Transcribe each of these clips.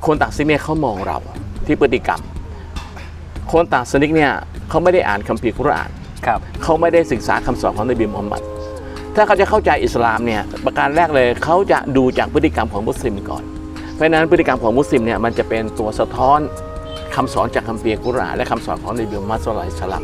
คนต่างศาสนาเขามองเราที่พฤติกรรมคนต่างศาสนาเนี่ยเขาไม่ได้อ่านคัมภีร์กุรอานเขาไม่ได้ศึกษาคำสอนของนบีมุฮัมมัดถ้าเขาจะเข้าใจอิสลามเนี่ยประการแรกเลยเขาจะดูจากพฤติกรรมของมุสลิมก่อนเพราะฉะนั้นพฤติกรรมของมุสลิมเนี่ยมันจะเป็นตัวสะท้อนคำสอนจากคัมภีร์กุรอานและคำสอนของนบีมุฮัมมัด ศ็อลลัลลอฮุอะลัยฮิวะซัลลัม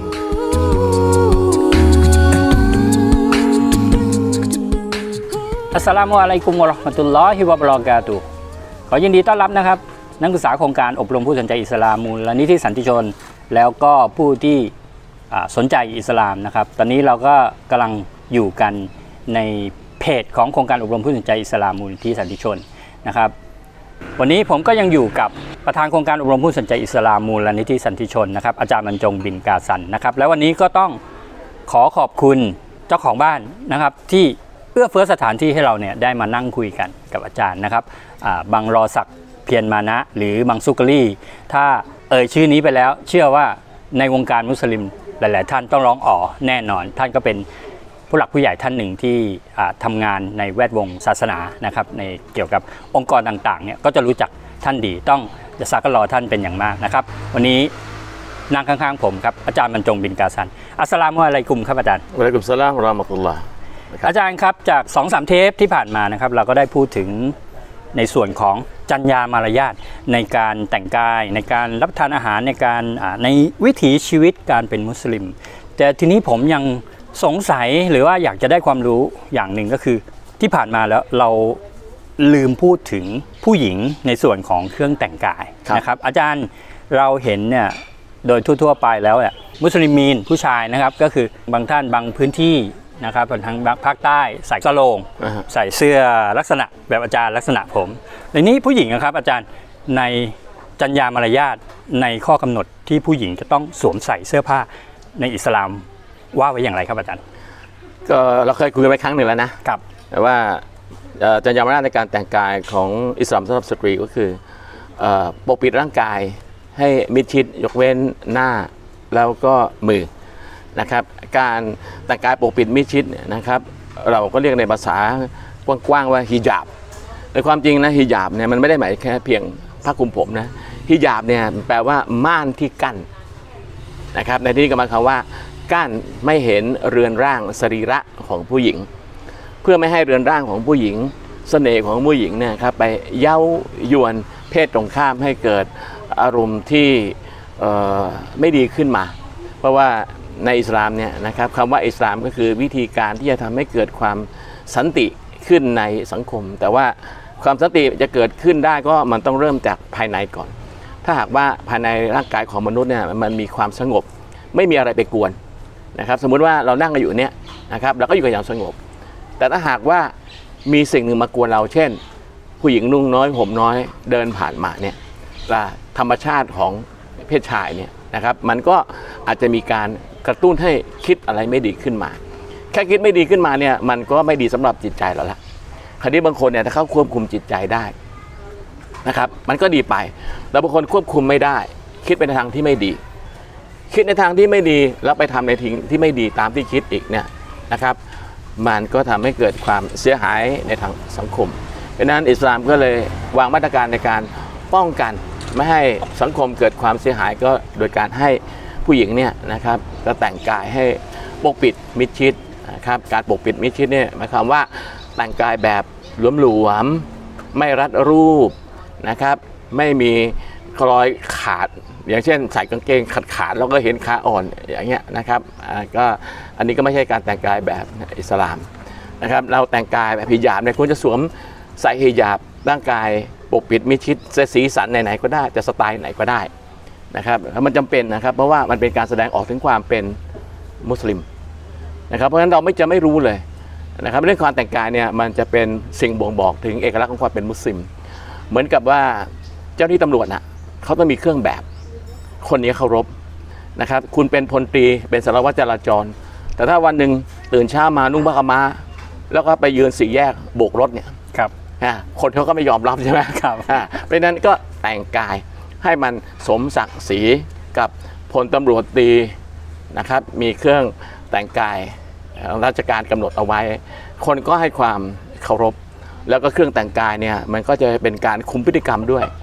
อัสสลามุอะลัยกุมวะเราะห์มะตุลลอฮิวะบะเราะกาตุฮ์ขอยินดีต้อนรับนะครับนักศึกษาโครงการอบรมผู้สนใจอิสลามมูลนิธิสันติชนแล้วก็ผู้ที่สนใจอิสลามนะครับตอนนี้เราก็กำลังอยู่กันในเพจของโครงการอบรมผู้สนใจอิสลามมูลนิธิสันติชนนะครับวันนี้ผมก็ยังอยู่กับประธานโครงการอบรมผู้สนใจอิสลามมูลนิธิสันติชนนะครับอาจารย์บรรจงบินกาสันนะครับแล้ววันนี้ก็ต้องขอขอบคุณเจ้าของบ้านนะครับที่เอื้อเฟื้อสถานที่ให้เราเนี่ยได้มานั่งคุยกันกับอาจารย์นะครับบังรอศักดิ์เพียรมานะหรือบังซุกรีถ้าชื่อนี้ไปแล้วเชื่อว่าในวงการมุสลิมหลายๆท่านต้องร้องอ๋อแน่นอนท่านก็เป็นผู้หลักผู้ใหญ่ท่านหนึ่งที่ทำงานในแวดวงศาสนานะครับในเกี่ยวกับองค์กรต่างๆเนี่ยก็จะรู้จักท่านดีต้องจะซักรอท่านเป็นอย่างมากนะครับวันนี้นั่งข้างๆผมครับอาจารย์บรรจงบินกาสันอัสสลามุอะลัยกุมครับอาจารย์วะอะลัยกุมสสลามวะเราะมะตุลลอฮ์อาจารย์ครับจาก 2-3 เทปที่ผ่านมานะครับเราก็ได้พูดถึงในส่วนของจรรยามารยาทในการแต่งกายในการรับประทานอาหารในการในวิถีชีวิตการเป็นมุสลิมแต่ทีนี้ผมยังสงสัยหรือว่าอยากจะได้ความรู้อย่างหนึ่งก็คือที่ผ่านมาแล้วเราลืมพูดถึงผู้หญิงในส่วนของเครื่องแต่งกายนะครับอาจารย์เราเห็นเนี่ยโดยทั่วๆไปแล้วเนี่ยมุสลิมีนผู้ชายนะครับก็คือบางท่านบางพื้นที่นะครับทางภาคใต้ใส่กระโลงใส่เสื้อลักษณะแบบอาจารย์ลักษณะผมในนี้ผู้หญิงนะครับอาจารย์ในจรรยามารยาทในข้อกำหนดที่ผู้หญิงจะต้องสวมใส่เสื้อผ้าในอิสลามว่าไว้อย่างไรครับอาจารย์ก็เราเคยคุยกันไปครั้งหนึ่งแล้วนะครับแต่ว่าจรรยามารยาทในการแต่งกายของอิสลามสำหรับสตรีก็คือปกปิดร่างกายให้มิดชิดยกเว้นหน้าแล้วก็มือนะครับการแต่งกายปกปิดมิดชิดนะครับเราก็เรียกในภาษากว้างๆว่าฮิญาบในความจริงนะฮิญาบเนี่ยมันไม่ได้หมายแค่เพียงผ้าคลุมผมนะฮิญาบเนี่ยแปลว่าม่านที่กั้นนะครับในที่นี้ก็หมายความว่ากั้นไม่เห็นเรือนร่างสรีระของผู้หญิงเพื่อไม่ให้เรือนร่างของผู้หญิงเสน่ห์ของผู้หญิงเนี่ยครับไปเย้ายวนเพศตรงข้ามให้เกิดอารมณ์ที่ไม่ดีขึ้นมาเพราะว่าในอิสลามเนี่ยนะครับคำว่าอิสลามก็คือวิธีการที่จะทำให้เกิดความสันติขึ้นในสังคมแต่ว่าความสันติจะเกิดขึ้นได้ก็มันต้องเริ่มจากภายในก่อนถ้าหากว่าภายในร่างกายของมนุษย์เนี่ยมันมีความสงบไม่มีอะไรไปกวนนะครับสมมุติว่าเรานั่งกันอยู่เนี่ยนะครับเราก็อยู่กันอย่างสงบแต่ถ้าหากว่ามีสิ่งหนึ่งมากวนเราเช่นผู้หญิงนุ่งน้อยห่มน้อยเดินผ่านมาเนี่ยธรรมชาติของเพศชายเนี่ยนะครับมันก็อาจจะมีการกระตุ้นให้คิดอะไรไม่ดีขึ้นมาแค่คิดไม่ดีขึ้นมาเนี่ยมันก็ไม่ดีสำหรับจิตใจเราละคราวนี้บางคนเนี่ยถ้าเขาควบคุมจิตใจได้นะครับมันก็ดีไปแต่บางคนควบคุมไม่ได้คิดไปในทางที่ไม่ดีคิดในทางที่ไม่ดีแล้วไปทำในทางที่ไม่ดีตามที่คิดอีกเนี่ยนะครับมันก็ทำให้เกิดความเสียหายในทางสังคมเพราะนั้นอิสลามก็เลยวางมาตรการในการป้องกันไม่ให้สังคมเกิดความเสียหายก็โดยการให้ผู้หญิงเนี่ยนะครับก็แต่งกายให้ปกปิดมิดชิดนะครับการปกปิดมิดชิดเนี่ยหมายความว่าแต่งกายแบบหลวมๆไม่รัดรูปนะครับไม่มีรอยขาดอย่างเช่นใส่กางเกงขาดแล้วก็เห็นขาอ่อนอย่างเงี้ยนะครับก็อันนี้ก็ไม่ใช่การแต่งกายแบบอิสลามนะครับเราแต่งกายแบบฮิญาบเนี่ยควรจะสวมใส่ฮิญาบร่างกายปกปิดมิดชิดสีสันไหนๆก็ได้จะสไตล์ไหนก็ได้นะครับมันจำเป็นนะครับเพราะว่ามันเป็นการแสดงออกถึงความเป็นมุสลิมนะครับเพราะฉะนั้นเราจะไม่รู้เลยนะครับเรื่องความแต่งกายเนี่ยมันจะเป็นสิ่งบ่งบอกถึงเอกลักษณ์ของความเป็นมุสลิมเหมือนกับว่าเจ้าหน้าที่ตำรวจน่ะเขาต้องมีเครื่องแบบคนนี้เคารพนะครับคุณเป็นพลตรีเป็นสารวัตรจราจรแต่ถ้าวันหนึ่งตื่นเช้ามานุ่งผ้าขาวม้าแล้วก็ไปยืนสี่แยกโบกรถเนี่ยครับคนเขาก็ไม่ยอมรับใช่ไหมครับเพราะนั้นก็แต่งกายให้มันสมศักดิ์ศรีกับพลตำรวจตรีนะครับมีเครื่องแต่งกายราชการกำหนดเอาไว้คนก็ให้ความเคารพแล้วก็เครื่องแต่งกายเนี่ยมันก็จะเป็นการคุมพฤติกรรมด้วย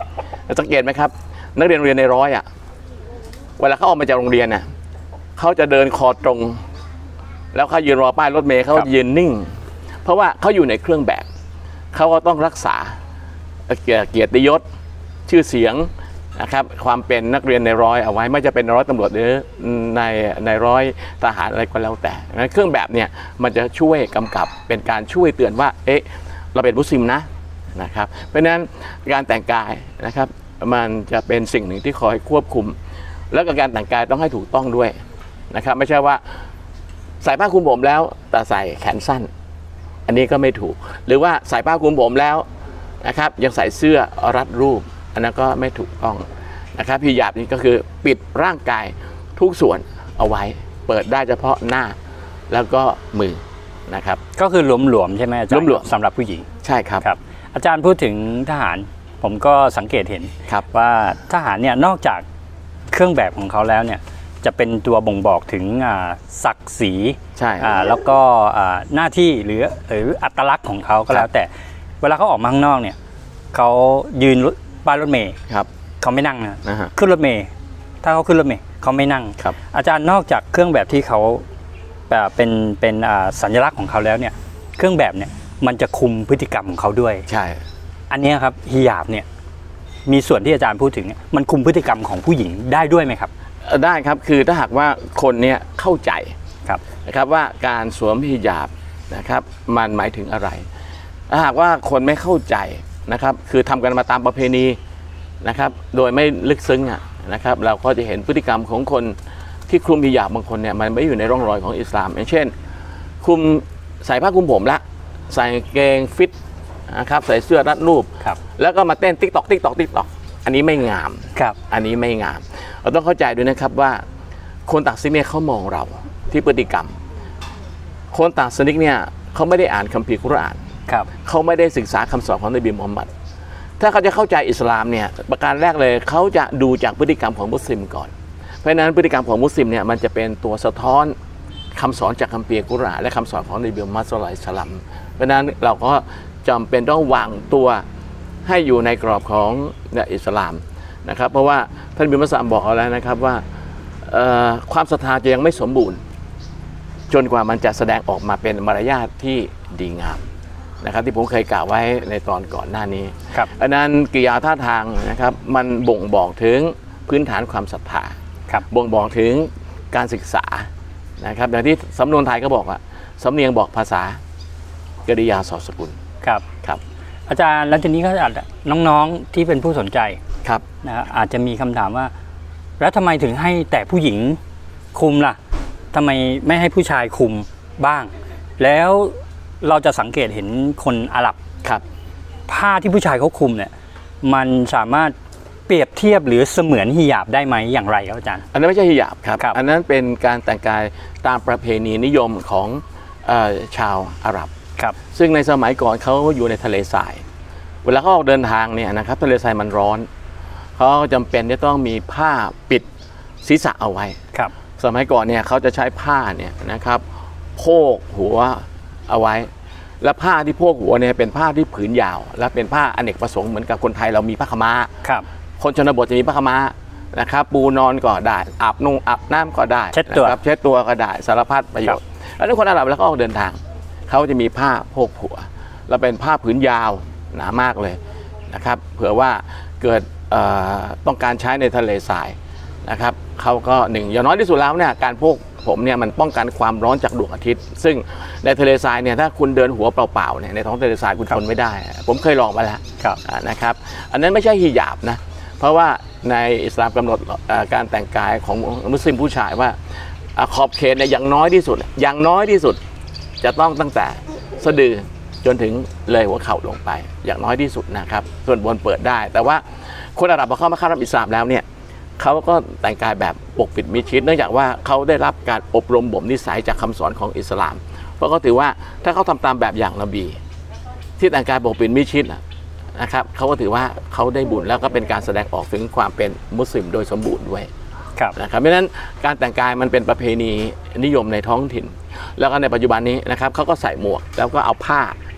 สังเกตไหมครับนักเรียนเรียนในร้อยอ่ะเวลาเขาออกมาจากโรงเรียนน่ะเขาจะเดินคอตรงแล้วเขายืนรอป้ายรถเมล์เขายืนนิ่งเพราะว่าเขาอยู่ในเครื่องแบบเขาก็ต้องรักษาเกียรติยศชื่อเสียงนะครับความเป็นนักเรียนในร้อยเอาไว้ไม่จะเป็นร้อยตำรวจหรือในร้อยทหารอะไรก็แล้วแต่เครื่องแบบเนี่ยมันจะช่วยกำกับเป็นการช่วยเตือนว่าเอ๊ะเราเป็นมุสลิมนะครับเพราะฉะนั้นการแต่งกายนะครับมันจะเป็นสิ่งหนึ่งที่คอยควบคุมแล้วก็การแต่งกายต้องให้ถูกต้องด้วยนะครับไม่ใช่ว่าใส่ผ้าคลุมผมแล้วแต่ใส่แขนสั้นอันนี้ก็ไม่ถูกหรือว่าใส่ผ้าคลุมผมแล้วนะครับยังใส่เสื้อรัดรูปอันนั้นก็ไม่ถูกต้องนะครับฮิญาบนี่ก็คือปิดร่างกายทุกส่วนเอาไว้เปิดได้เฉพาะหน้าแล้วก็มือนะครับก็คือหลวมๆใช่ไหมอาจารย์หลวมสำหรับผู้หญิงใช่ครับอาจารย์พูดถึงทหารผมก็สังเกตเห็นว่าทหารเนี่ยนอกจากเครื่องแบบของเขาแล้วเนี่ยจะเป็นตัวบ่งบอกถึงศักดิ์ศรีแล้วก็หน้าที่หรืออัตลักษณ์ของเขาก็แล้วแต่เวลาเขาออกมาข้างนอกเนี่ยเขายืนป้ายรถเมล์เขาไม่นั่งนะขึ้นรถเมล์ถ้าเขาขึ้นรถเมล์เขาไม่นั่งอาจารย์นอกจากเครื่องแบบที่เขาเป็นสัญลักษณ์ของเขาแล้วเนี่ยเครื่องแบบเนี่ยมันจะคุมพฤติกรรมของเขาด้วยใช่อันนี้ครับฮิญาบเนี่ยมีส่วนที่อาจารย์พูดถึงมันคุมพฤติกรรมของผู้หญิงได้ด้วยไหมครับได้ครับคือถ้าหากว่าคนเนี่ยเข้าใจนะครับว่าการสวมฮิญาบนะครับมันหมายถึงอะไรถ้าหากว่าคนไม่เข้าใจนะครับคือทำกันมาตามประเพณีนะครับโดยไม่ลึกซึ้งนะครับเราก็จะเห็นพฤติกรรมของคนที่คลุมฮิญาบบางคนเนี่ยมันไม่อยู่ในร่องรอยของอิสลามอย่างเช่นคลุมใส่ผ้าคลุมผมละใส่เกงฟิตนะครับใส่เสื้อรัดรูปแล้วก็มาเต้นติ๊กตอกอันนี้ไม่งามอันนี้ไม่งามเราต้องเข้าใจด้วยนะครับว่าคนต่างศาสนาเขามองเราที่พฤติกรรมคนต่างศาสนาเนี่ยเขาไม่ได้อ่านคัมภีร์กุรอานเขาไม่ได้ศึกษาคำสอนของนบีมุฮัมมัดถ้าเขาจะเข้าใจอิสลามเนี่ยประการแรกเลยเขาจะดูจากพฤติกรรมของมุสลิมก่อนเพราะฉะนั้นพฤติกรรมของมุสลิมเนี่ยมันจะเป็นตัวสะท้อนคำสอนจากคัมภีร์กุรอานและคำสอนของนบีมุฮัมมัดศ็อลลัลลอฮุอะลัยฮิวะซัลลัมเพราะฉะนั้นเราก็จำเป็นต้องวางตัวให้อยู่ในกรอบของอิสลามนะครับเพราะว่าท่านบิมุสลิมบอกเอาแล้วนะครับว่าความศรัทธาจะยังไม่สมบูรณ์จนกว่ามันจะแสดงออกมาเป็นมารยาทที่ดีงามนะครับที่ผมเคยกล่าวไว้ในตอนก่อนหน้านี้อันนั้นกิริยาท่าทางนะครับมันบ่งบอกถึงพื้นฐานความศรัทธาบ่งบอกถึงการศึกษานะครับอย่างที่สำนวนไทยก็บอกว่าสำเนียงบอกภาษากริยาสอดสกุลครับอาจารย์แล้วทีนี้ก็อาจจะน้องๆที่เป็นผู้สนใจนะอาจจะมีคำถามว่าแล้วทำไมถึงให้แต่ผู้หญิงคุมล่ะทำไมไม่ให้ผู้ชายคุมบ้างแล้วเราจะสังเกตเห็นคนอาหรับผ้าที่ผู้ชายเขาคุมเนี่ยมันสามารถเปรียบเทียบหรือเสมือนฮิญาบได้ไหมอย่างไรครับอาจารย์อันนั้นไม่ใช่ฮิญาบครับอันนั้นเป็นการแต่งกายตามประเพณีนิยมของชาวอาหรับซึ่งในสมัยก่อนเขาอยู่ในทะเลทรายเวลาเขาออกเดินทางเนี่ยนะครับทะเลทรายมันร้อนเขาจำเป็นจะต้องมีผ้าปิดศีรษะเอาไว้สมัยก่อนเนี่ยเขาจะใช้ผ้าเนี่ยนะครับโพกหัวเอาไว้และผ้าที่โพกหัวเนี่ยเป็นผ้าที่ผืนยาวและเป็นผ้าอเนกประสงค์เหมือนกับคนไทยเรามีผ้าขม้าคนชนบทจะมีผ้าขม้านะครับปูนอนก็ได้อาบน้ำก็ได้เช็ดตัวก็ได้สารพัดประโยชน์แล้วทุกคนอาหรับแล้วก็ออกเดินทางเขาจะมีผ้าโพกหัวแล้วเป็นผ้าผืนยาวหนามากเลยนะครับเผื่อว่าเกิดต้องการใช้ในทะเลทรายนะครับเขาก็อย่างน้อยที่สุดแล้วเนี่ยการโพกผมเนี่ยมันป้องกันความร้อนจากดวงอาทิตย์ซึ่งในทะเลทรายเนี่ยถ้าคุณเดินหัวเปล่าๆเนี่ยในท้องทะเลทรายคุณทนไม่ได้ผมเคยลองมาแล้วนะครับอันนั้นไม่ใช่ฮิญาบนะเพราะว่าในอิสลามกำหนดการแต่งกายของมุสลิมผู้ชายว่าขอบเขตเนี่ยอย่างน้อยที่สุดจะต้องตั้งแต่สะดือจนถึงเลยหัวเข่าลงไปอย่างน้อยที่สุดนะครับส่วนบนเปิดได้แต่ว่าคนอาหรับพอเข้ามาเข้ารับอิสลามแล้วเนี่ยเขาก็แต่งกายแบบปกปิดมิดชิดเนื่องจากว่าเขาได้รับการอบรมบ่มนิสัยจากคำสอนของอิสลามเพราะเขาถือว่าถ้าเขาทำตามแบบอย่างนบีที่แต่งกายปกปิดมิดชิดนะครับเขาก็ถือว่าเขาได้บุญแล้วก็เป็นการแสดงออกถึงความเป็นมุสลิมโดยสมบูรณ์ด้วยนะครับเพราะฉะนั้นการแต่งกายมันเป็นประเพณีนิยมในท้องถิ่นแล้วก็ในปัจจุบันนี้นะครับเขาก็ใส่หมวกแล้วก็เอาผ้า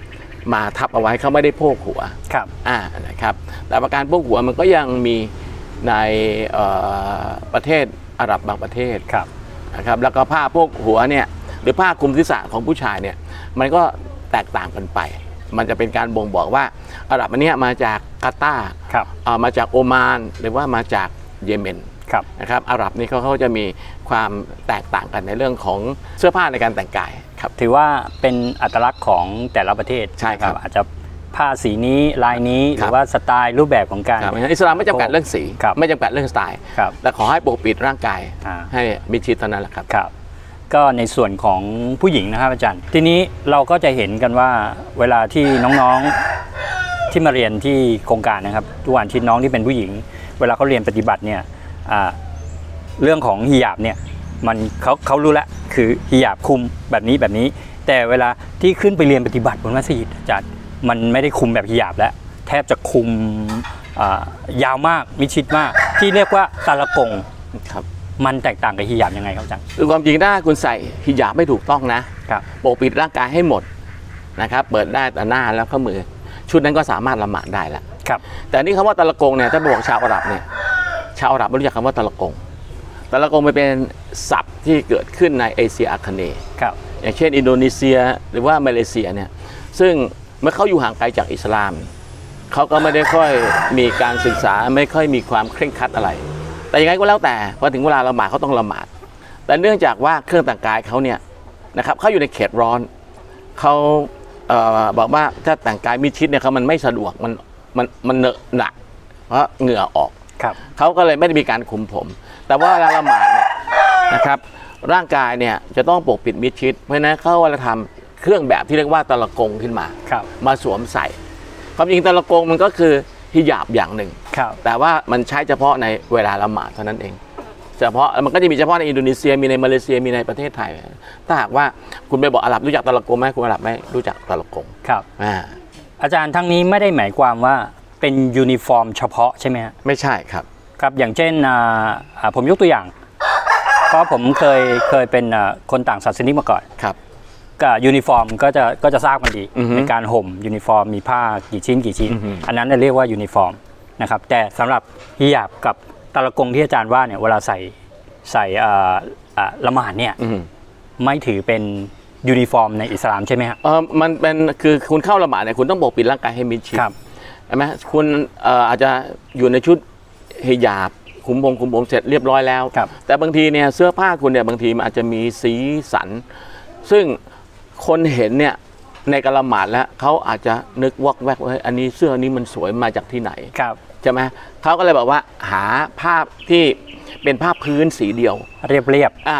มาทับเอาไว้เขาไม่ได้โพกหัวครับนะครับแต่ประการโพกหัวมันก็ยังมีในประเทศอาหรับบางประเทศนะครับแล้วก็ผ้าโพกหัวเนี่ยหรือผ้าคลุมศีรษะของผู้ชายเนี่ยมันก็แตกต่างกันไปมันจะเป็นการบ่งบอกว่าอาหรับอันนี้มาจากกาตาร์มาจากโอมานหรือว่ามาจากเยเมนนะครับอาหรับนี่เขาจะมีความแตกต่างกันในเรื่องของเสื้อผ้าในการแต่งกายครับถือว่าเป็นอัตลักษณ์ของแต่ละประเทศใช่ครับอาจจะผ้าสีนี้ลายนี้หรือว่าสไตล์รูปแบบของการอิสลามไม่จำกัดเรื่องสีไม่จำกัดเรื่องสไตล์แต่ขอให้ปกปิดร่างกายให้มิดชิดเท่านั้นแหละครับก็ในส่วนของผู้หญิงนะครับอาจารย์ทีนี้เราก็จะเห็นกันว่าเวลาที่น้องๆที่มาเรียนที่โครงการนะครับทุกวันที่น้องที่เป็นผู้หญิงเวลาเขาเรียนปฏิบัติเนี่ยเรื่องของฮิญาบเนี่ยมันเขารู้แล้วคือฮิญาบคุมแบบนี้แต่เวลาที่ขึ้นไปเรียนปฏิบัติบนมัสยิดอาจารย์มันไม่ได้คุมแบบฮิญาบแล้วแทบจะคุมยาวมากมิดชิดมากที่เรียกว่าตาละกงครับมันแตกต่างกับฮิญาบยังไงครับอาจารย์คือความจริงถ้าคุณใส่ฮิญาบไม่ถูกต้องนะปกปิดร่างกายให้หมดนะครับเปิดได้แต่หน้าแล้วก็มือชุดนั้นก็สามารถละหมาดได้แล้วแต่นี่คำว่าตะละกงเนี่ยถ้าบอกชาวอาหรับเนี่ยชาวอาหรับไม่รู้จักคำว่าตะละกงตะละกงมันเป็นศัพท์ที่เกิดขึ้นในเอเชียอาคเนย์อย่างเช่นอินโดนีเซียหรือว่ามาเลเซียเนี่ยซึ่งเมื่อเขาอยู่ห่างไกลจากอิสลามเขาก็ไม่ได้ค่อยมีการศึกษาไม่ค่อยมีความเคร่งครัดอะไรแต่ยังไงก็แล้วแต่พอถึงเวลาละหมาดเขาต้องละหมาดแต่เนื่องจากว่าเครื่องแต่งกายเขาเนี่ยนะครับเขาอยู่ในเขตร้อนเขาบอกว่าถ้าแต่งกายมิดชิดเนี่ยเขามันไม่สะดวกมันเหนอะหนักเพราะเหงื่อออกเขาก็เลยไม่ได้มีการคุมผมแต่ว่าเวลาละหมาดเนี่ยนะครับร่างกายเนี่ยจะต้องปกปิดมิดชิดเพราะฉะนั้นเขาจะทำเครื่องแบบที่เรียกว่าตะละกงขึ้นมามาสวมใส่ความจริงตะละกงมันก็คือฮิญาบอย่างหนึ่งแต่ว่ามันใช้เฉพาะในเวลาละหมาดเท่านั้นเองเฉพาะมันก็จะมีเฉพาะในอินโดนีเซียมีในมาเลเซียมีในประเทศไทยถ้าหากว่าคุณไปบอกอาหรับรู้จักตะละกงไหมคุณอาหรับไม่รู้จักตะละกงครับอาจารย์ทั้งนี้ไม่ได้หมายความว่าเป็นยูนิฟอร์มเฉพาะใช่ไหมฮะไม่ใช่ครับครับอย่างเช่นผมยกตัวอย่างเพราะผมเคยเป็นคนต่างศาสนิกมาก่อนครับกับยูนิฟอร์มก็จะทราบกันดีในการห่มยูนิฟอร์มมีผ้ากี่ชิ้นอันนั้นเรียกว่ายูนิฟอร์มนะครับแต่สำหรับฮิญาบกับตะละกงที่อาจารย์ว่าเนี่ยเวลาใส่ละหมาดเนี่ยไม่ถือเป็นยูนิฟอร์มในอิสลามใช่ไหมครับมันเป็นคือคุณเข้าละหมาดเนี่ยคุณต้องปกปิดร่างกายให้มิดชิดใช่ไหมคุณอาจจะอยู่ในชุดฮิญาบคุมผมเสร็จเรียบร้อยแล้วแต่บางทีเนี่ยเสื้อผ้าคุณเนี่ยบางทีมันอาจจะมีสีสันซึ่งคนเห็นเนี่ยในการละหมาดแล้วเขาอาจจะนึกวอกแวกว่าอันนี้เสื้อนี้มันสวยมาจากที่ไหนใช่ไหมเขาก็เลยบอกว่าหาภาพที่เป็นภาพพื้นสีเดียวเรียบ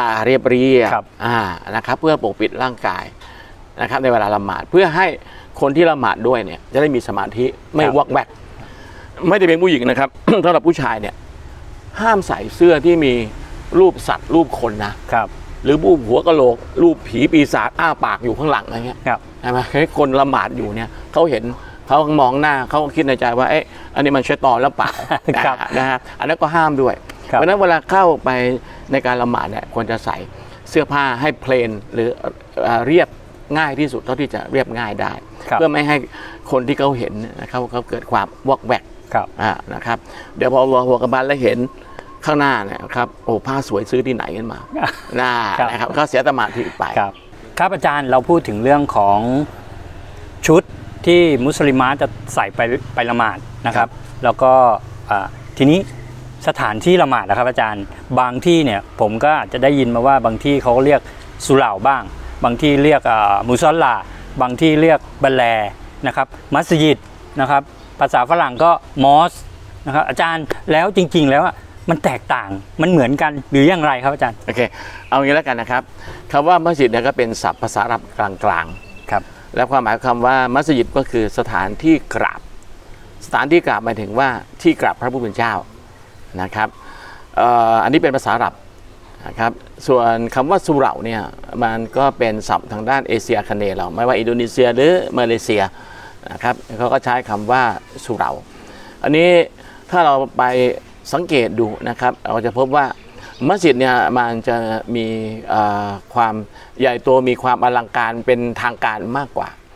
นะครับเพื่อปกปิดร่างกายนะครับในเวลาละหมาดเพื่อให้คนที่ละหมาดด้วยเนี่ยจะได้มีสมาธิไม่วอกแวกไม่ได้เป็นผู้หญิงนะครับ สำหรับผู้ชายเนี่ยห้ามใส่เสื้อที่มีรูปสัตว์รูปคนนะครับหรือรูปหัวกะโหลกรูปผีปีศาจอ้าปากอยู่ข้างหลังอะไรเงี้ยใช่ไหมให้คนละหมาดอยู่เนี่ยเขาเห็นเขามองหน้าเขาคิดในใจว่าเอ๊ะอันนี้มันชัยฏอนแล้วเปล่านะฮะอันนั้นก็ห้ามด้วยเพราะนั้นเวลาเข้าไปในการละหมาดเนี่ยควรจะใส่เสื้อผ้าให้เพลนหรือเรียบง่ายที่สุดเท่าที่จะเรียบง่ายได้เพื่อไม่ให้คนที่เขาเห็นเขาเกิดความวอกแวกนะครับเดี๋ยวพอหัวกระบาลแล้วเห็นข้างหน้าเนี่ยครับโอ้ผ้าสวยซื้อที่ไหนกันมานะครับก็เสียสมาธิไปครับอาจารย์เราพูดถึงเรื่องของชุดที่มุสลิมะจะใส่ไปละหมาดนะครับแล้วก็ทีนี้สถานที่ละหมาดนะครับอาจารย์บางที่เนี่ยผมก็อาจจะได้ยินมาว่าบางที่เขาเรียกสุเหร่าบ้างบางที่เรียกมุซอลลาบางที่เรียกบัลแลนะครับมัสยิดนะครับภาษาฝรั่งก็มอสนะครับอาจารย์แล้วจริงๆแล้วมันแตกต่างมันเหมือนกันหรืออย่างไรครับอาจารย์โอเคเอางี้แล้วกันนะครับคำว่ามัสยิดเนี่ยก็เป็นศัพท์ภาษาอาหรับกลางๆครับและความหมายคำว่ามัสยิดก็คือสถานที่กราบสถานที่กราบหมายถึงว่าที่กราบพระผู้เป็นเจ้านะครับอันนี้เป็นภาษาอาหรับนะครับส่วนคำว่าสุเหร่าเนี่ยมันก็เป็นศัพท์ทางด้านเอเชียอาคเนย์เราไม่ว่าอินโดนีเซียหรือมาเลเซียนะครับเขาก็ใช้คำว่าสุเหร่าอันนี้ถ้าเราไปสังเกตดูนะครับเราจะพบว่ามัสยิดเนี่ยมันจะมีความใหญ่โตมีความอลังการเป็นทางการมากกว่า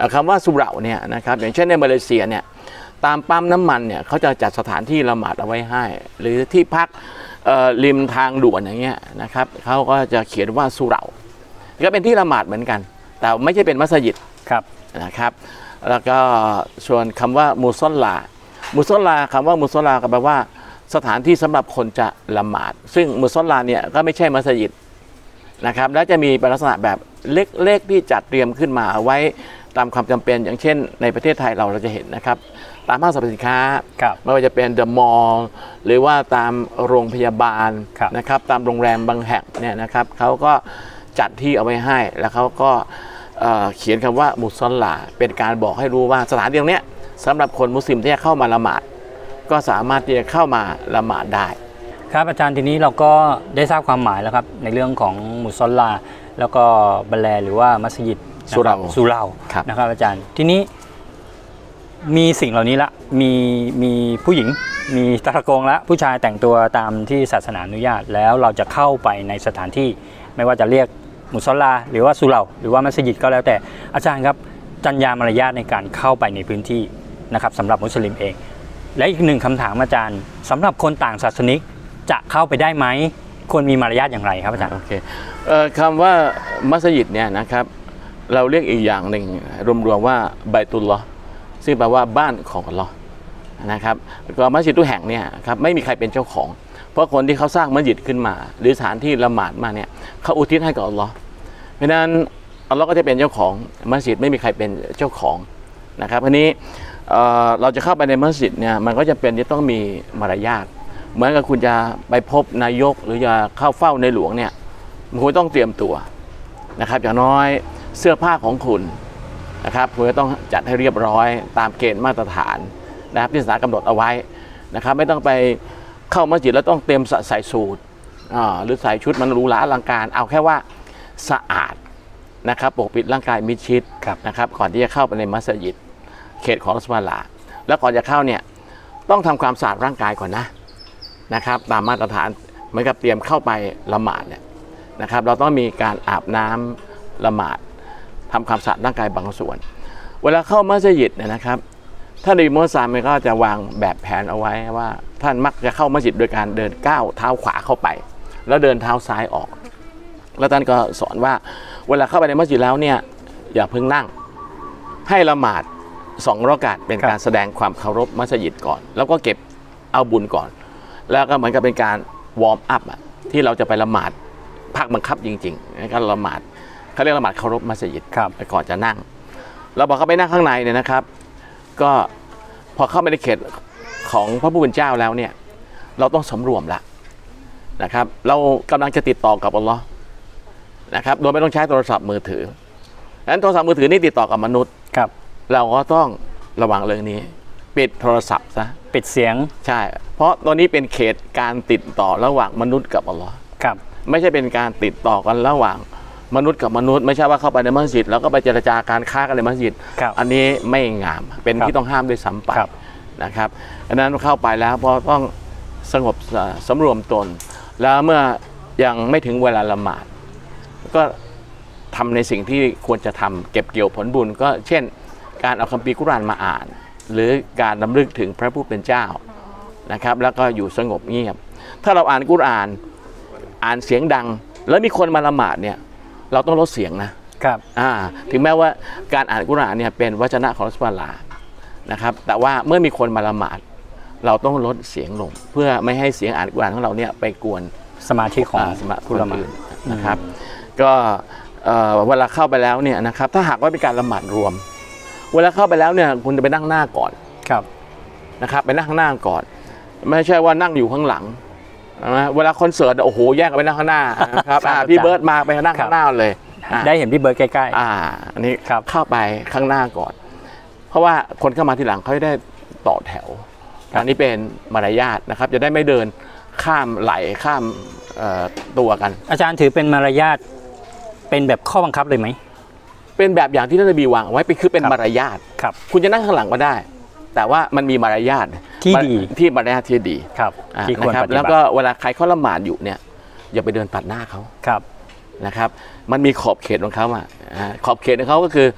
คำว่าสุเหร่าเนี่ยนะครับอย่างเช่นในมาเลเซียเนี่ยตามปั๊มน้ำมันเนี่ยเขาจะจัดสถานที่ละหมาดเอาไว้ให้หรือที่พักริมทางด่วนอย่างเงี้ยนะครับเขาก็จะเขียนว่าสุเหร่าก็เป็นที่ละหมาดเหมือนกันแต่ไม่ใช่เป็นมัสยิดนะครับแล้วก็ส่วนคำว่ามุซอลลาคำว่ามุซอลลาก็แปลว่าสถานที่สำหรับคนจะละหมาดซึ่งมุซอลลาเนี่ยก็ไม่ใช่มัสยิดนะครับแล้วจะมีลักษณะแบบเล็กๆที่จัดเตรียมขึ้นมาไว้ตามความจำเป็นอย่างเช่นในประเทศไทยเราจะเห็นนะครับตามห้างสรรพสินค้าไม่ว่าจะเป็นเดอะมอลล์หรือว่าตามโรงพยาบาลนะครับตามโรงแรมบางแห่งเนี่ยนะครับเขาก็จัดที่เอาไว้ให้แล้วเขาก็เขียนคำว่ามุซอลลาเป็นการบอกให้รู้ว่าสถานที่ตรงนี้สำหรับคนมุสลิมที่จะเข้ามาละหมาดก็สามารถที่จะเข้ามาละหมาดได้ครับอาจารย์ทีนี้เราก็ได้ทราบความหมายแล้วครับในเรื่องของมุซอลลาแล้วก็บัลแลหรือว่ามัสยิดสุเหร่านะครับอาจารย์ทีนี้มีสิ่งเหล่านี้ละมีผู้หญิงมีตะโกงและผู้ชายแต่งตัวตามที่ศาสนาอนุญาตแล้วเราจะเข้าไปในสถานที่ไม่ว่าจะเรียกมุซอลลาหรือว่าสุเหร่าหรือว่ามัสยิดก็แล้วแต่อาจารย์ครับจรรยามารยาทในการเข้าไปในพื้นที่นะครับสำหรับมุสลิมเองและอีกหนึ่งคำถามอาจารย์สำหรับคนต่างศาสนิกจะเข้าไปได้ไหมควรมีมารยาทอย่างไรครับอาจารย์โอเคคำว่ามัสยิดเนี่ยนะครับเราเรียกอีกอย่างหนึ่งรวมๆว่าไบตุลลอฮ์ซึ่งแปลว่าบ้านของอัลลอฮ์นะครับก็มัสยิดทุกแห่งเนี่ยครับไม่มีใครเป็นเจ้าของเพราะคนที่เขาสร้างมัสยิดขึ้นมาหรือสถานที่ละหมาดมาเนี่ยเขาอุทิศให้กับอัลลอฮ์เพราะนั้นอัลลอฮ์ก็จะเป็นเจ้าของมัสยิดไม่มีใครเป็นเจ้าของนะครับทีนี้เราจะเข้าไปในมัสยิดเนี่ยมันก็จะเป็นที่ต้องมีมารยาทเหมือนกับคุณจะไปพบนายกหรือจะเข้าเฝ้าในหลวงเนี่ยคุณต้องเตรียมตัวนะครับอย่างน้อยเสื้อผ้าของคุณนะครับคุณต้องจัดให้เรียบร้อยตามเกณฑ์มาตรฐานนะครับที่ศาสนากำหนดเอาไว้นะครับไม่ต้องไปเข้ามัสยิดแล้วต้องเตรียมใส่สูทหรือใส่ชุดมันหรูหราอลังการเอาแค่ว่าสะอาดนะครับปกปิดร่างกายมิดชิดนะครับก่อนที่จะเข้าไปในมัสยิดเขตของอัลลอฮ์แล้วก่อนจะเข้าเนี่ยต้องทำความสะอาดร่างกายก่อนนะครับตามมาตรฐานเหมือนกับเตรียมเข้าไปละหมาดเนี่ยนะครับเราต้องมีการอาบน้ำละหมาดทำความสะอาดร่างกายบางส่วนเวลาเข้ามัสยิดเนี่ยนะครับท่านนบีมูฮัมมัดมันก็จะวางแบบแผนเอาไว้ว่าท่านมักจะเข้ามัสยิดโดยการเดินก้าวเท้าขวาเข้าไปแล้วเดินเท้าซ้ายออกแล้วท่านก็สอนว่าเวลาเข้าไปในมัสยิดแล้วเนี่ยอย่าเพิ่งนั่งให้ละหมาด2 รอกาตเป็นการแสดงความเคารพมัสยิดก่อนแล้วก็เก็บเอาบุญก่อนแล้วก็เหมือนกับเป็นการวอร์มอัพที่เราจะไปละหมาดภาคบังคับจริงๆในการละหมาดเขาเรียกละหมาดเคารพมัสยิดไปก่อนจะนั่งเราบอกเขาไปนั่งข้างในเนี่ยนะครับก็พอเข้าไปในเขตของพระผู้เป็นเจ้าแล้วเนี่ยเราต้องสำรวมละนะครับเรากำลังจะติดต่อกับอัลลอฮ์นะครับโดยไม่ต้องใช้โทรศัพท์มือถือดังนั้นโทรศัพท์มือถือนี่ติดต่อกับมนุษย์เราก็ต้องระวังเรื่องนี้ปิดโทรศัพท์ซะปิดเสียงใช่เพราะตอนนี้เป็นเขตการติดต่อระหว่างมนุษย์กับอัลลอฮ์ไม่ใช่เป็นการติดต่อกันระหว่างมนุษย์กับมนุษย์ไม่ใช่ว่าเข้าไปในมัสยิดแล้วก็ไปเจรจาการค้ากันในมัสยิดอันนี้ไม่งามเป็นที่ต้องห้ามด้วยซ้ำไปนะครับอันนั้นเข้าไปแล้วพอต้องสงบสำรวมตนแล้วเมื่อยังไม่ถึงเวลาละหมาดก็ทำในสิ่งที่ควรจะทำเก็บเกี่ยวผลบุญก็เช่นการเอาคัมภีร์กุรอานมาอ่านหรือการรำลึกถึงพระผู้เป็นเจ้านะครับแล้วก็อยู่สงบเงียบถ้าเราอ่านกุรอานเสียงดังแล้วมีคนมาละหมาดเนี่ยเราต้องลดเสียงนะครับถึงแม้ว่าการอ่านกุรอานเนี่ยเป็นวจนะของอัลลอฮ์นะครับแต่ว่าเมื่อมีคนมาละหมาดเราต้องลดเสียงลงเพื่อไม่ให้เสียงอ่านกุรอานของเราเนี่ยไปกวนสมาธิของผู้ละหมาดนะครับก็เวลาเข้าไปแล้วเนี่ยนะครับถ้าหากว่าเป็นการละหมาดรวมเวลาเข้าไปแล้วเนี่ยคุณจะไปนั่งหน้าก่อนนะครับไปนั่งข้างหน้าก่อนไม่ใช่ว่านั่งอยู่ข้างหลังนะเวลาคอนเสิร์ตโอ้โหแยกกันไปนั่งข้างหน้าครับพี่เบิร์ดมาไปนั่งข้างหน้าเลยได้เห็นพี่เบิร์ดใกล้ๆอันนี้เข้าไปข้างหน้าก่อนเพราะว่าคนเข้ามาทีหลังเขาได้ต่อแถวอันนี้เป็นมารยาทนะครับจะได้ไม่เดินข้ามไหลข้ามตัวกันอาจารย์ถือเป็นมารยาทเป็นแบบข้อบังคับเลยไหมเป็นแบบอย่างที่ท่านนบีวางไว้คือเป็นมารยาทคุณจะนั่งข้างหลังก็ได้แต่ว่ามันมีมารยาทที่ดีที่มารยาทที่ดีนะครับแล้วก็เวลาใครเขาละหมาดอยู่เนี่ยอย่าไปเดินตัดหน้าเขานะครับมันมีขอบเขตของเขาขอบเขตของเขาก็คือ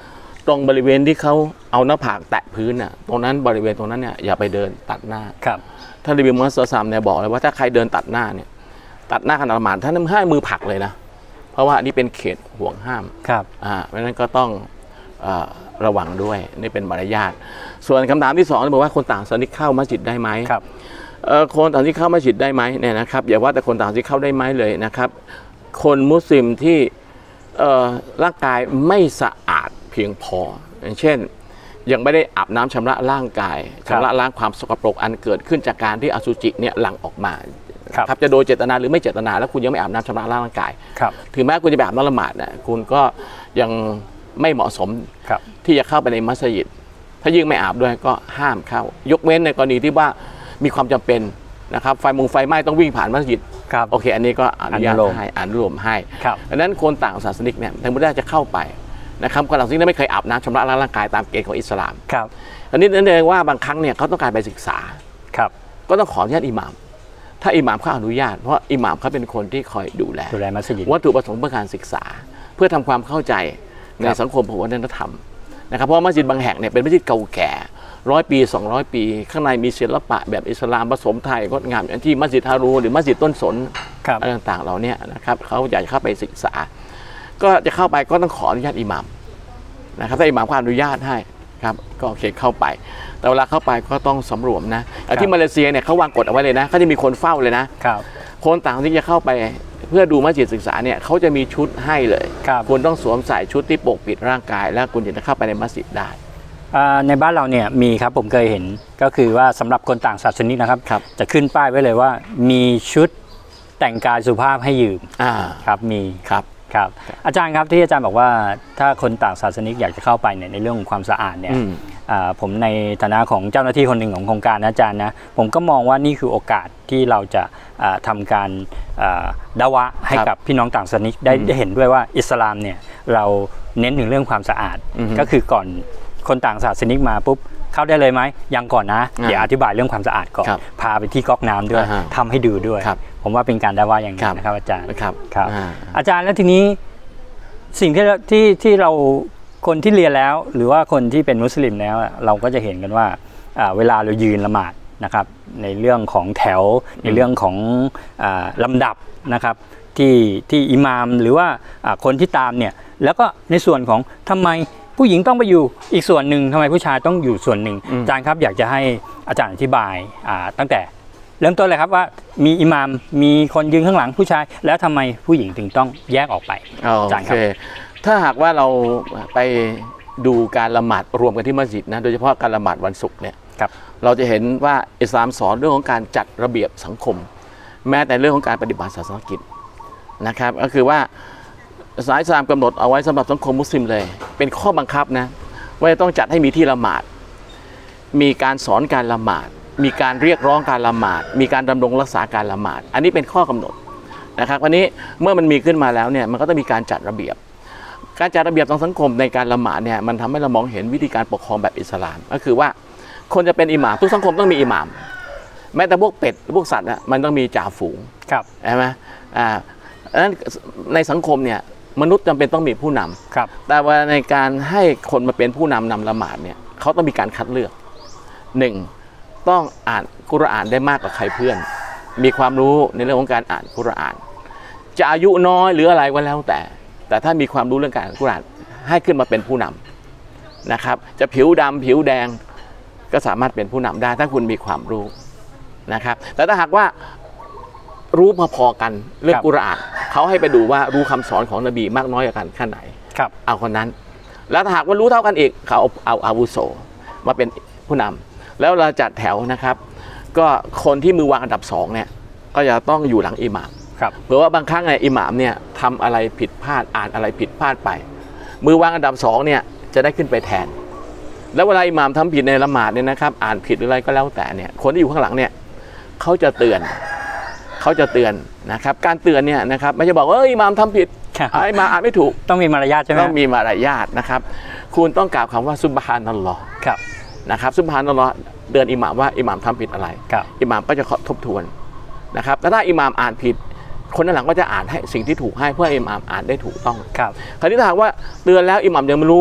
ตรงบริเวณที่เขาเอาหน้าผากแตะพื้นน่ะตรงนั้นบริเวณตรงนั้นเนี่ยอย่าไปเดินตัดหน้าครับท่านนบีมุฮัมมัดศ็อลลัลลอฮุอะลัยฮิวะซัลลัมเนี่ยบอกเลยว่าถ้าใครเดินตัดหน้าเนี่ยตัดหน้าขณะละหมาดท่านให้มือผลักเลยนะเพราะว่านี่เป็นเขตห่วงห้ามครับเพราะฉะนั้นก็ต้องระวังด้วยนี่เป็นมารยาทส่วนคำถามที่2บอกว่าคนต่างศาสนาเข้ามัสยิดได้ไหมครับคนต่างที่เข้ามัสยิดได้ไหมเนี่ยนะครับอย่าว่าแต่คนต่างที่เข้าได้ไหมเลยนะครับคนมุสลิมที่ร่างกายไม่สะอาดเพียงพออย่างเช่นยังไม่ได้อาบน้ำชำระร่างกายชำระล้างความสกปรกอันเกิดขึ้นจากการที่อสุจิเนี่ยหลั่งออกมาครับจะโดยเจตนาหรือไม่เจตนาแล้วคุณยังไม่อาบน้ำชำระร่างกายถึงแม้คุณจะไปอาบน้ำละหมาดนะคุณก็ยังไม่เหมาะสมที่จะเข้าไปในมัสยิดถ้ายิ่งไม่อาบด้วยก็ห้ามเข้ายกเว้นในกรณีที่ว่ามีความจำเป็นนะครับไฟไหม้ต้องวิ่งผ่านมัสยิดโอเคอันนี้ก็อนุญาตให้อนุโลมให้ดังนั้นคนต่างศาสนิกเนี่ยทั้งหมดได้จะเข้าไปนะครับคนต่างศาสนิกไม่เคยอาบน้ำชำระล้างร่างกายตามเกณฑ์ของอิสลามอันนี้นั่นเองว่าบางครั้งเนี่ยเขาต้องการไปศึกษาก็ต้องขออนุญาตอิหม่ามถ้าอิหม่ามเขาอนุญาตเพราะอิหม่ามเขาเป็นคนที่คอยดูแลมัสยิดวัตถุประสงค์เพื่อการศึกษาเพื่อทำความเข้าใจในสังคมวัฒนธรรมนะครับเพราะมัสยิดบางแห่งเนี่ยเป็นมัสยิดเก่าแก่100 ปี200 ปีข้างในมีศิลปะแบบอิสลามผสมไทยงดงามอย่างที่มัสยิดฮารูหรือมัสยิดต้นสนอะไรต่างๆเราเนี่ยนะครับเขาอยากจะเข้าไปศึกษาก็จะเข้าไปก็ต้องขออนุญาตอิหม่ามนะครับถ้าอิหม่ามเขาอนุญาตให้ครับก็โอเคเข้าไปแต่เวลาเข้าไปก็ต้องสำรวมนะที่มาเลเซียเนี่ยเขาวางกฎเอาไว้เลยนะเขาจะมีคนเฝ้าเลยนะคนต่างที่จะเข้าไปเพื่อดูมัสยิดศึกษาเนี่ยเขาจะมีชุดให้เลยคุณต้องสวมใส่ชุดที่ปกปิดร่างกายแล้วคุณถึงจะเข้าไปในมัสยิดได้ในบ้านเราเนี่ยมีครับผมเคยเห็นก็คือว่าสำหรับคนต่างศาสนิกนะครับจะขึ้นป้ายไว้เลยว่ามีชุดแต่งกายสุภาพให้ยืมครับมีครับอาจารย์ครับที่อาจารย์บอกว่าถ้าคนต่างศาสนิกอยากจะเข้าไปเนี่ยในเรื่องของความสะอาดเนี่ยผมในฐานะของเจ้าหน้าที่คนหนึ่งของโครงการนะอาจารย์นะผมก็มองว่านี่คือโอกาสที่เราจะทำการดะวะให้กับพี่น้องต่างศาสนิกได้เห็นด้วยว่าอิสลามเนี่ยเราเน้นถึงเรื่องความสะอาดก็คือก่อนคนต่างศาสนิกมาปุ๊บเข้าได้เลยไหมยังก่อนนะเดี๋ยวอธิบายเรื่องความสะอาดก่อนพาไปที่ก๊อกน้ำด้วยทำให้ดูด้วยผมว่าเป็นการได้ว่าอย่างนี้นะครับอาจารย์ครับอาจารย์แล้วทีนี้สิ่งที่เราคนที่เรียนแล้วหรือว่าคนที่เป็นมุสลิมแล้วเราก็จะเห็นกันว่าเวลาเรายืนละหมาดนะครับในเรื่องของแถวในเรื่องของลำดับนะครับที่อิหม่ามหรือว่าคนที่ตามเนี่ยแล้วก็ในส่วนของทำไมผู้หญิงต้องไปอยู่อีกส่วนหนึ่งทำไมผู้ชายต้องอยู่ส่วนหนึ่งอาจารย์ครับอยากจะให้อาจารย์อธิบายตั้งแต่เริ่มต้นเลยครับว่ามีอิหม่ามมีคนยืนข้างหลังผู้ชายแล้วทำไมผู้หญิงถึงต้องแยกออกไปอาจารย์ครับถ้าหากว่าเราไปดูการละหมาดรวมกันที่มัสยิดนะโดยเฉพาะการละหมาดวันศุกร์เนี่ยเราจะเห็นว่าอิสลามสอนเรื่องของการจัดระเบียบสังคมแม้แต่เรื่องของการปฏิบัติศาสนกิจนะครับก็คือว่าศาสนาอิสลามกำหนดเอาไว้สำหรับสังคมมุสลิมเลยเป็นข้อบังคับนะว่าต้องจัดให้มีที่ละหมาดมีการสอนการละหมาดมีการเรียกร้องการละหมาดมีการดำรงรักษาการละหมาดอันนี้เป็นข้อกำหนดนะครับวันนี้เมื่อมันมีขึ้นมาแล้วเนี่ยมันก็ต้องมีการจัดระเบียบการจัดระเบียบทางสังคมในการละหมาดเนี่ยมันทำให้เรามองเห็นวิธีการปกครองแบบอิสลามก็คือว่าคนจะเป็นอิหม่ามทุกสังคมต้องมีอิหม่ามแม้แต่พวกเป็ดพวกสัตว์มันต้องมีจ่าฝูงใช่ไหมนั้นในสังคมเนี่ยมนุษย์จำเป็นต้องมีผู้นำแต่ว่าในการให้คนมาเป็นผู้นำละหมาดเนี่ยเขาต้องมีการคัดเลือก1ต้องอ่านกุรอานได้มากกว่าใครเพื่อนมีความรู้ในเรื่องของการอ่านกุรอานจะอายุน้อยหรืออะไรก็แล้วแต่ถ้ามีความรู้เรื่องการอ่านกุรอานให้ขึ้นมาเป็นผู้นำนะครับจะผิวดำผิวแดงก็สามารถเป็นผู้นำได้ถ้าคุณมีความรู้นะครับแต่ถ้าหากว่ารู้พอๆกันเรื่องกุรอานเขาให้ไปดูว่ารู้คำสอนของนบีมากน้อยกว่ากันแค่ไหนเอาคนนั้นแล้วถ้าหากว่ารู้เท่ากันอีกเขาเอาอาวุโสมาเป็นผู้นำแล้วเราจัดแถวนะครับก็คนที่มือวางอันดับ2เนี่ยก็จะต้องอยู่หลังอิหม่ามเพราะว่าบางครั้งอิหม่ามเนี่ยทำอะไรผิดพลาดอ่านอะไรผิดพลาดไปมือวางอันดับ2เนี่ยจะได้ขึ้นไปแทนแล้วเวลาอิหม่ามทำผิดในละหมาดเนี่ยนะครับอ่านผิดหรืออะไรก็แล้วแต่เนี่ยคนที่อยู่ข้างหลังเนี่ยเขาจะเตือนนะครับการเตือนเนี่ยนะครับไม่ใช่บอกว่าอิหม่ามทำผิดอิหม่ามอ่านไม่ถูกต้องมีมารยาทใช่ไหมต้องมีมารยาทนะครับคุณต้องกล่าวคำว่าซุบฮานัลลอฮ์นะครับซุบฮานัลลอฮ์เตือนอิหม่ามว่าอิหม่ามทำผิดอะไรอิหม่ามก็จะทบทวนนะครับแต่ถ้าอิหม่ามอ่านผิดคนด้านหลังก็จะอ่านให้สิ่งที่ถูกให้เพื่ออิหม่ามอ่านได้ถูกต้องคราวนี้ถ้าหากว่าเตือนแล้วอิหม่ามยังไม่รู้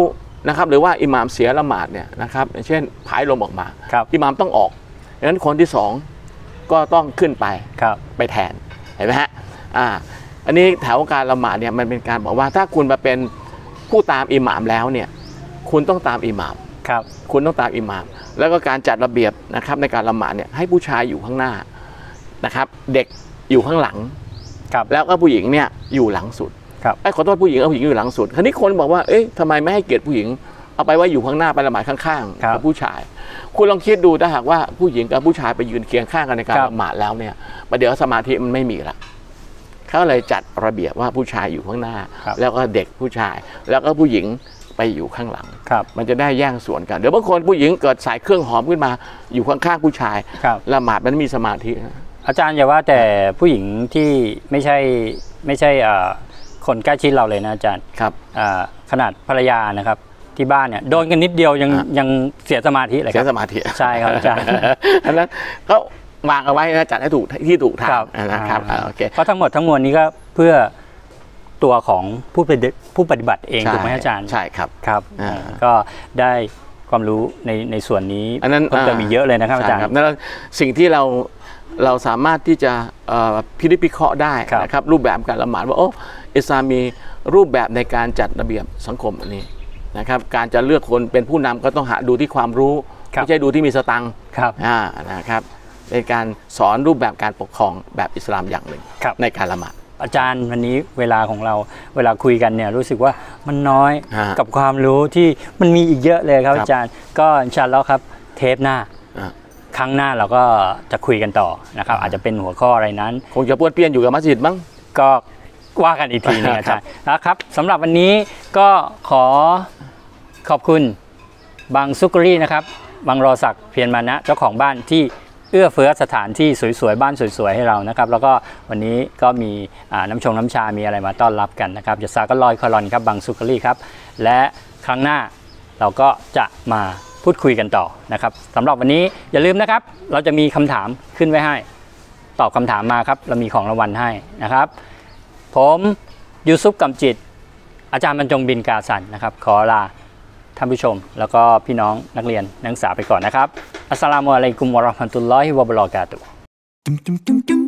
นะครับหรือว่าอิหม่ามเสียละหมาดเนี่ยนะครับเช่นผายลมออกมาอิหม่ามต้องออกดังนั้นคนที่สองก็ต้องขึ้นไปแทนเห็นไหมฮะอันนี้แถวการละหมาดเนี่ยมันเป็นการบอกว่าถ้าคุณมาเป็นผู้ตามอิหม่ามแล้วเนี่ยคุณต้องตามอิหม่ามคุณต้องตามอิหม่ามแล้วก็การจัดระเบียบนะครับในการละหมาดเนี่ยให้ผู้ชายอยู่ข้างหน้านะครับเด็กอยู่ข้างหลังแล้วก็ผู้หญิงเนี่ยอยู่หลังสุดขอโทษผู้หญิงเอาผู้หญิงอยู่หลังสุดคราวนี้คนบอกว่าเอ๊ะทำไมไม่ให้เกียรติผู้หญิงเอาไปไว้อยู่ข้างหน้าไปละหมาดข้างๆกับผู้ชายคุณลองคิดดูถ้าหากว่าผู้หญิงกับผู้ชายไปยืนเคียงข้างกันในการละหมาดแล้วเนี่ยประเดี๋ยวสมาธิมันไม่มีละเขาเลยจัดระเบียบว่าผู้ชายอยู่ข้างหน้าแล้วก็เด็กผู้ชายแล้วก็ผู้หญิงไปอยู่ข้างหลังมันจะได้แย่งส่วนกันเดี๋ยวบางคนผู้หญิงเกิดใส่เครื่องหอมขึ้นมาอยู่ข้างๆผู้ชายละหมาดมันมีสมาธิอาจารย์อย่าว่าแต่ผู้หญิงที่ไม่ใช่คนใกล้ชิดเราเลยนะอาจารย์ขนาดภรรยานะครับที่บ้านเนี่ยโดนกันนิดเดียวยังเสียสมาธิเลยครับเสียสมาธิใช่ครับอาจารย์อันนั้นก็วางเอาไว้นะจัดให้ถูกที่ถูกทางนะครับโอเคเพราะทั้งหมดทั้งมวลนี้ก็เพื่อตัวของผู้ปฏิบัติเองถูกไหมอาจารย์ใช่ครับก็ได้ความรู้ในส่วนนี้อันนั้นจะมีเยอะเลยนะครับอาจารย์นั่นสิ่งที่เราสามารถที่จะพิเคราะห์ได้นะครับรูปแบบการละหมาดว่าโอ้อิสลามมีรูปแบบในการจัดระเบียบสังคมอันนี้นะครับการจะเลือกคนเป็นผู้นำก็ต้องหาดูที่ความรู้ไม่ใช่ดูที่มีสตังค์นะครับในการสอนรูปแบบการปกครองแบบอิสลามอย่างหนึ่งในการละหมาดอาจารย์วันนี้เวลาของเราเวลาคุยกันเนี่ยรู้สึกว่ามันน้อยกับความรู้ที่มันมีอีกเยอะเลยครับอาจารย์ก็อินชาอัลลอฮ์ครับเทปหน้าครั้งหน้าเราก็จะคุยกันต่อนะครับอาจจะเป็นหัวข้ออะไรนั้นคงจะป้วนเปี้ยนอยู่กับมัสยิดมั้งก็ว่ากันอีกทีนึงอาจารย์นะครับสำหรับวันนี้ก็ขอบคุณบางซุกรีนะครับบางรอศักดิ์เพียรมานะเจ้าของบ้านที่เอื้อเฟื้อสถานที่สวยๆบ้านสวยๆให้เรานะครับแล้วก็วันนี้ก็มีน้ำชามีอะไรมาต้อนรับกันนะครับจะซาก็ลอยคอรอนครับบางซุกรีครับและครั้งหน้าเราก็จะมาพูดคุยกันต่อนะครับสำหรับวันนี้อย่าลืมนะครับเราจะมีคำถามขึ้นไว้ให้ตอบคำถามมาครับเรามีของรางวัลให้นะครับผมยูซุฟกำจิตอาจารย์บรรจงบินกาสันนะครับขอลาท่านผู้ชมแล้วก็พี่น้องนักเรียนนักศึกษาไปก่อนนะครับอัสสลามุอะลัยกุมวะเราะห์มะตุลลอฮิวะบะเราะกาตุฮ์